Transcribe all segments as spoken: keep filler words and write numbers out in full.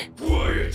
Quiet.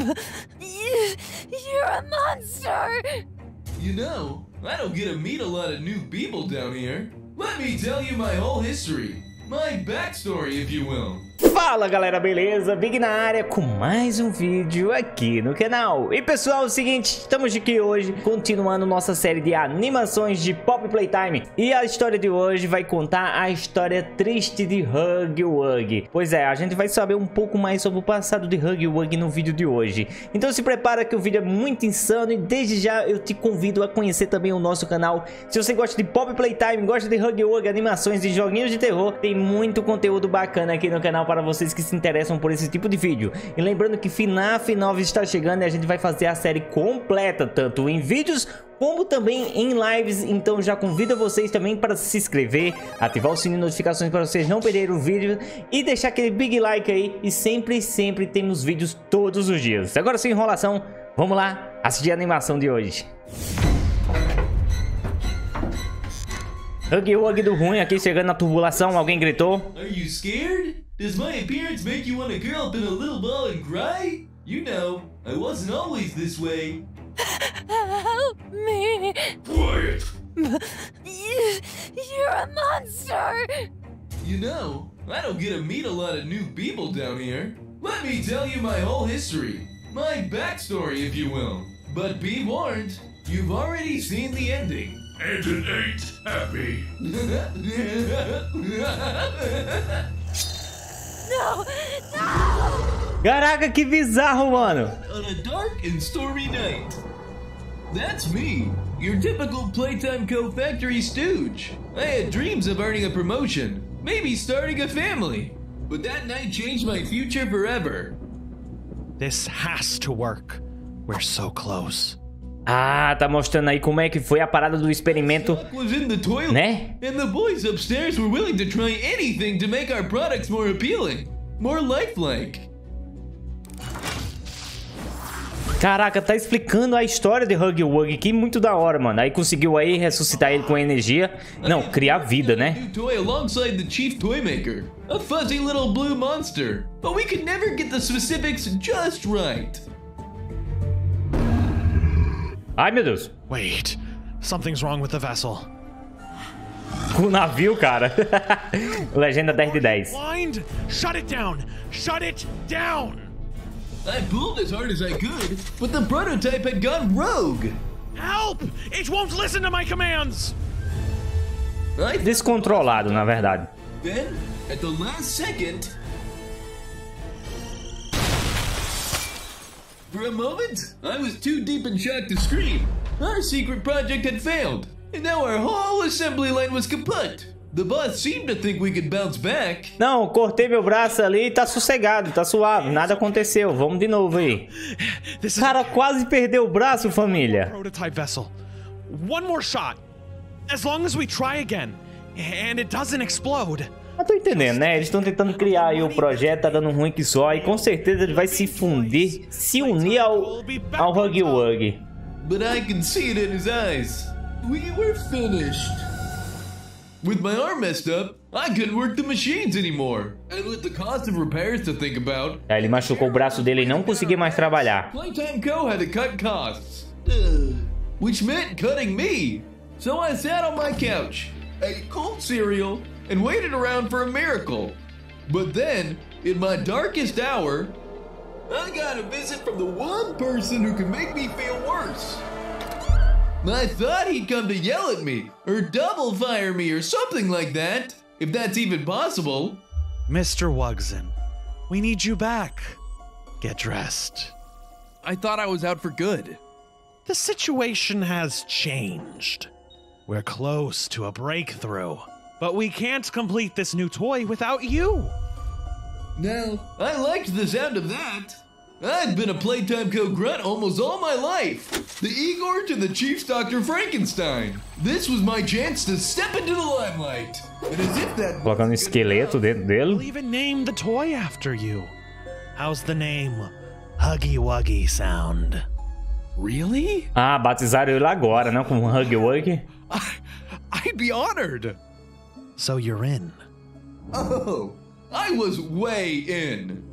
You're a monster. You know, I don't get to meet a lot of new people down here. Let me tell you my whole history. My backstory, if you will. Fala galera, beleza? Big na área com mais um vídeo aqui no canal. E pessoal, é o seguinte, estamos aqui hoje continuando nossa série de animações de Poppy Playtime. E a história de hoje vai contar a história triste de Huggy Wuggy. Pois é, a gente vai saber um pouco mais sobre o passado de Huggy Wuggy no vídeo de hoje. Então se prepara que o vídeo é muito insano e desde já eu te convido a conhecer também o nosso canal. Se você gosta de Poppy Playtime, gosta de Huggy Wuggy, animações e joguinhos de terror, tem muito conteúdo bacana aqui no canal para vocês que se interessam por esse tipo de vídeo. E lembrando que FNAF nove está chegando e a gente vai fazer a série completa, tanto em vídeos como também em lives. Então já convido vocês também para se inscrever, ativar o sininho de notificações para vocês não perderem o vídeo e deixar aquele big like aí. E sempre, sempre temos vídeos todos os dias. Agora sem enrolação, vamos lá assistir a animação de hoje. Huggy Wuggy do ruim aqui chegando na tubulação, alguém gritou. Are you scared? Does my appearance make you want to curl up in a little ball and cry? You know, I wasn't always this way. Help me. Quiet. You're a monster. You know, I don't get to meet a lot of new people down here. Let me tell you my whole history. My backstory, if you will. But be warned, you've already seen the ending. And it ain't happy. No, no. Caraca, que bizarro, mano. On a dark and stormy night. That's me, your typical Playtime Co. factory stooge. I had dreams of earning a promotion, maybe starting a family. But that night changed my future forever. This has to work. We're so close. Ah, tá mostrando aí como é que foi a parada do experimento, Was in the toilet, né? and the boys upstairs were willing to try anything to make our products more appealing, more lifelike. Caraca, tá explicando a história de Huggy Wuggy, que muito da hora, mano. Aí conseguiu aí ressuscitar ele com energia. Não, criar vida, né? New toy alongside the chief toy maker, a fuzzy little blue monster. But we could never get the specifics just right. Ai, meu Deus. Wait, something's wrong with the vessel. Com o navio, cara. Legenda dez de dez. Blind, shut it down. Shut it down. I pulled as hard as I could, but the prototype had gone rogue. Help! It won't listen to my commands. I Descontrolado, na verdade. Then, at the last second, for a moment, I was too deep in shock to scream. Our secret project had failed, and now our whole assembly line was kaput. The boss seemed to think we could bounce back. Não, cortei meu braço ali e tá sossegado, tá suave, nada aconteceu. Vamos de novo aí. This is Cara, quase perdeu o braço, família. prototype vessel. One more shot. As long as we try again, and it doesn't explode. Eu tô entendendo, né? Eles estão tentando criar aí o projeto, tá dando ruim que só. E com certeza ele vai se fundir, se unir ao, ao Huggy Wuggy. But I could see it in his eyes. We were finished. With my arm messed up, I couldn't work the machines anymore. And with the cost of repairs to think about, Aí ele machucou o braço dele e não conseguia mais trabalhar. Playtime Co. had to cut costs. Ugh. Which meant cutting me. So I sat on my couch, ate cold cereal, and waited around for a miracle. But then, in my darkest hour, I got a visit from the one person who could make me feel worse. I thought he'd come to yell at me, or double fire me, or something like that, if that's even possible. Mister Wugson, we need you back. Get dressed. I thought I was out for good. The situation has changed. We're close to a breakthrough, but we can't complete this new toy without you. Now, I liked the sound of that. I'd been a Playtime Co. grunt almost all my life. The Igor to the Chief's Doctor Frankenstein. This was my chance to step into the limelight. And as if that Colocando um esqueleto dentro We'll dele. even name the toy after you. How's the name Huggy Wuggy sound? Really? Ah, batizaram ele agora, não como Huggy Wuggy. I, I'd be honored. So you're in. Oh, I was way in.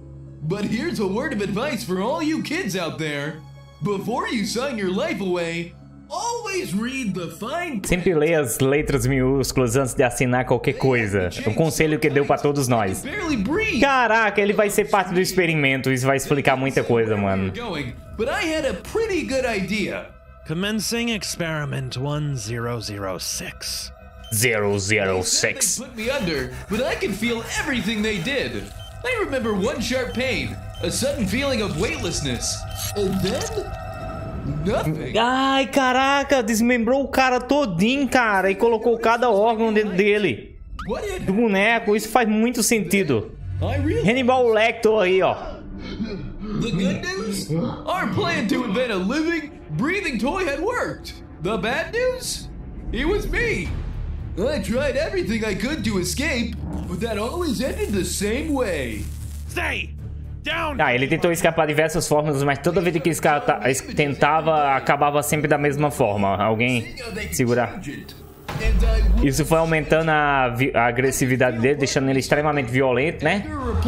But here's a word of advice for all you kids out there. Before you sign your life away, always read the fine print. Sempre leia as letras minúsculas antes de assinar qualquer coisa. É um conselho que deu pra todos nós. Caraca, ele vai ser parte do experimento. Isso vai explicar muita coisa, mano. But I had a pretty good idea. Commencing experiment one zero zero six. zero zero six. They put me under, but I can feel everything they did. I remember one sharp pain, a sudden feeling of weightlessness, and then nothing. Ai, caraca, desmembrou o cara todinho, cara, e colocou cada órgão dentro dele. Do boneco, isso faz muito sentido. Hannibal Lecter aí, ó. The good news? Our plan to invent a living, breathing toy had worked. The bad news? It was me. I tried everything I could to escape, but that always ended the same way. Stay down. Ah, ele tentou escapar de diversas formas, mas toda vez que escapa, tentava, acabava sempre da mesma forma. Alguém segurar. Isso foi aumentando a, a agressividade dele, deixando ele extremamente violento, né?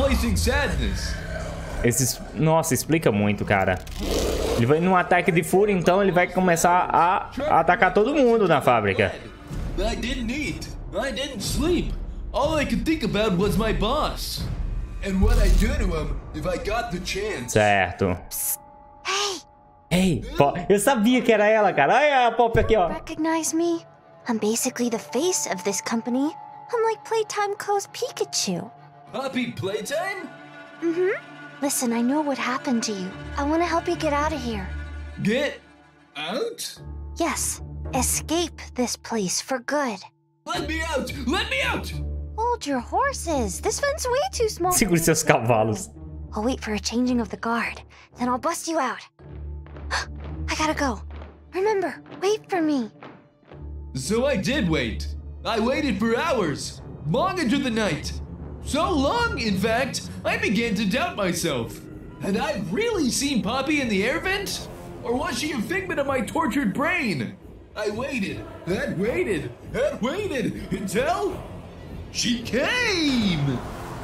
Esses, nossa, explica muito, cara. Ele vai num ataque de fúria, então ele vai começar a, a atacar todo mundo na fábrica. I didn't eat. I didn't sleep. All I could think about was my boss. And what I'd do to him if I got the chance. Certo. Hey! Ei, Pop, eu sabia que era ela, cara. Olha a Pop aqui, ó. Recognize me? I'm basically the face of this company. I'm like Playtime Co's Pikachu. Happy playtime? Mm-hmm. Listen, I know what happened to you. I want to help you get out of here. Get out? Yes. Escape this place for good. Let me out! Let me out! Hold your horses. This one's way too small. Segure seus cavalos. I'll wait for a changing of the guard. Then I'll bust you out. I gotta go. Remember, wait for me. So I did wait. I waited for hours, long into the night. So long, in fact, I began to doubt myself. Had I really seen Poppy in the air vent? Or was she a figment of my tortured brain? I waited, and waited, and waited, until she came!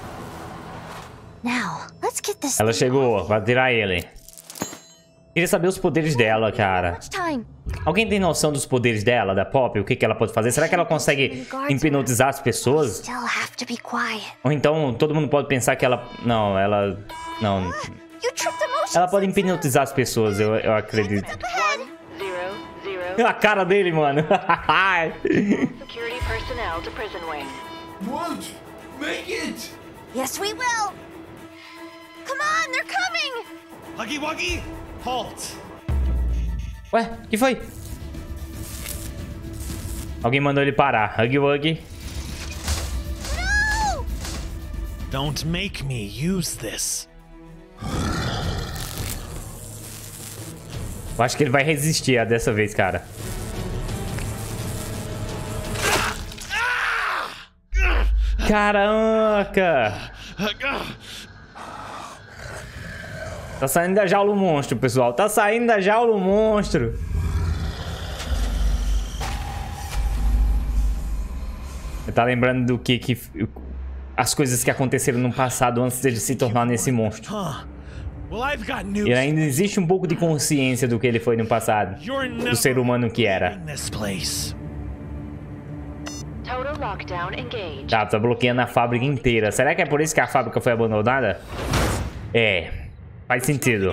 Now, let's get this. Ela chegou, vai tirar ele. Queria saber os poderes dela, cara. Alguém tem noção dos poderes dela, da Pop? O que, que ela pode fazer? Será que ela consegue hipnotizar as pessoas? Ou então todo mundo pode pensar que ela... Não, ela... Não. Ela pode hipnotizar as pessoas, eu, eu acredito. A cara dele, mano. Security personnel to prison wing. Won't make it! Yes, we will! Come on, they're coming! Huggy Wuggy, halt! Ué, o que foi? Alguém mandou ele parar. Huggy Wuggy. No! Don't make me use this. Eu acho que ele vai resistir a dessa vez, cara. Caraca! Tá saindo da jaula o monstro, pessoal. Tá saindo da jaula o monstro. Você tá lembrando do que, que... As coisas que aconteceram no passado antes dele se tornar nesse monstro. E ainda existe um pouco de consciência do que ele foi no passado. Do ser humano que era. Tá, tá bloqueando a fábrica inteira. Será que é por isso que a fábrica foi abandonada? É. Faz sentido.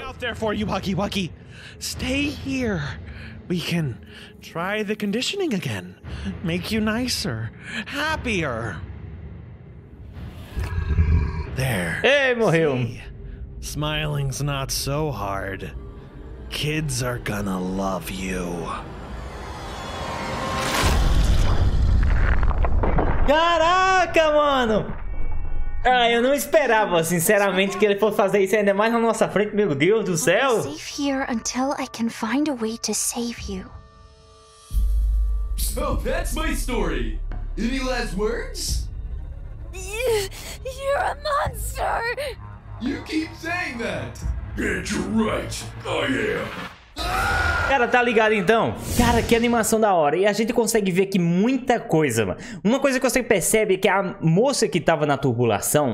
Stay here. We can try the conditioning again. Make you nicer, happier. There. Ei, morreu. See? Smiling's not so hard. Kids are gonna love you. Caraca, mano! Ah, eu não esperava, sinceramente, que ele fosse fazer isso ainda mais na nossa frente, meu Deus do céu! Safe here until I can find a way to save you. So that's my story. Any last words? You're a monster! You keep saying that. Get you right. I am. Cara, tá ligado então? Cara, que animação da hora. E a gente consegue ver aqui muita coisa, mano. Uma coisa que você percebe é que a moça que tava na turbulação,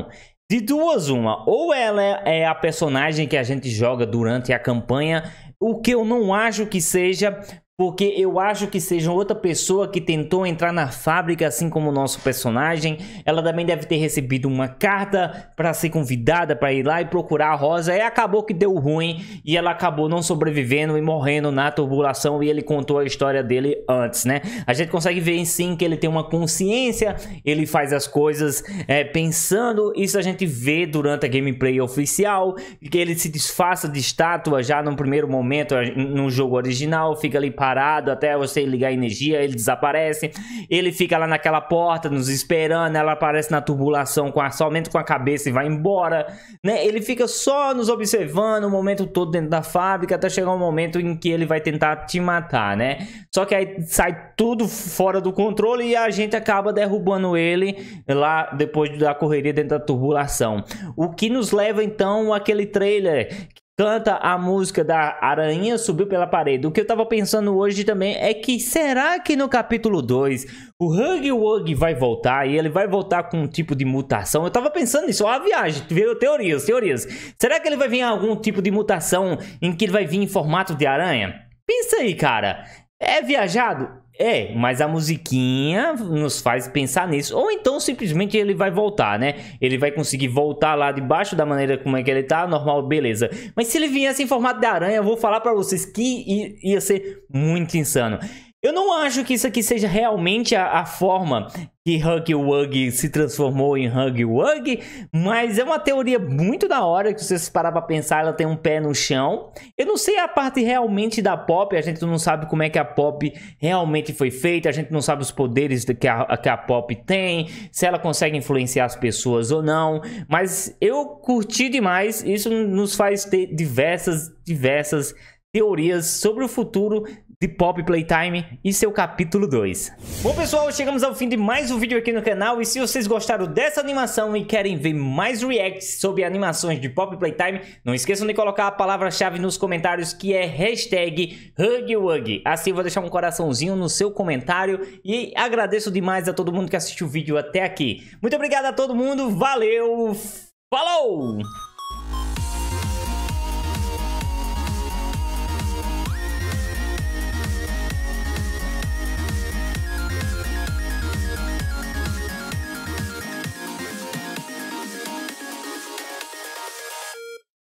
De duas uma, ou ela é a personagem que a gente joga durante a campanha, o que eu não acho que seja, porque eu acho que seja outra pessoa que tentou entrar na fábrica assim como o nosso personagem. Ela também deve ter recebido uma carta para ser convidada para ir lá e procurar a Rosa, e acabou que deu ruim e ela acabou não sobrevivendo e morrendo na turbulação, e ele contou a história dele antes, né? A gente consegue ver sim que ele tem uma consciência, ele faz as coisas é, pensando. Isso a gente vê durante a gameplay oficial, que ele se disfarça de estátua já no primeiro momento no jogo original, fica ali parado até você ligar a energia, ele desaparece, ele fica lá naquela porta nos esperando, ela aparece na turbulação com a, somente com a cabeça e vai embora, né? Ele fica só nos observando o momento todo dentro da fábrica até chegar um momento em que ele vai tentar te matar, né? Só que aí sai tudo fora do controle e a gente acaba derrubando ele lá depois da correria dentro da turbulação, o que nos leva então àquele trailer canta a música da aranha subiu pela parede. O que eu tava pensando hoje também é que será que no capítulo dois o Huggy Wuggy vai voltar e ele vai voltar com um tipo de mutação? Eu tava pensando nisso, ó, a viagem, veio teorias, teorias. Será que ele vai vir em algum tipo de mutação em que ele vai vir em formato de aranha? Pensa aí, cara. É viajado? É, mas a musiquinha nos faz pensar nisso. Ou então simplesmente ele vai voltar, né? Ele vai conseguir voltar lá debaixo da maneira como é que ele tá, normal, beleza. Mas se ele viesse em formato de aranha, eu vou falar pra vocês que ia ser muito insano. Eu não acho que isso aqui seja realmente a, a forma que Huggy Wuggy se transformou em Huggy Wuggy, mas é uma teoria muito da hora que se você parar pra pensar, ela tem um pé no chão. Eu não sei a parte realmente da Pop, a gente não sabe como é que a Pop realmente foi feita, a gente não sabe os poderes que a, que a Pop tem, se ela consegue influenciar as pessoas ou não, mas eu curti demais, isso nos faz ter diversas, diversas teorias sobre o futuro de Pop Playtime e seu capítulo dois. Bom pessoal, chegamos ao fim de mais um vídeo aqui no canal, e se vocês gostaram dessa animação e querem ver mais reacts sobre animações de Pop Playtime, não esqueçam de colocar a palavra-chave nos comentários, que é hashtag Huggy Wuggy. Assim eu vou deixar um coraçãozinho no seu comentário, e agradeço demais a todo mundo que assistiu o vídeo até aqui. Muito obrigado a todo mundo, valeu, falou!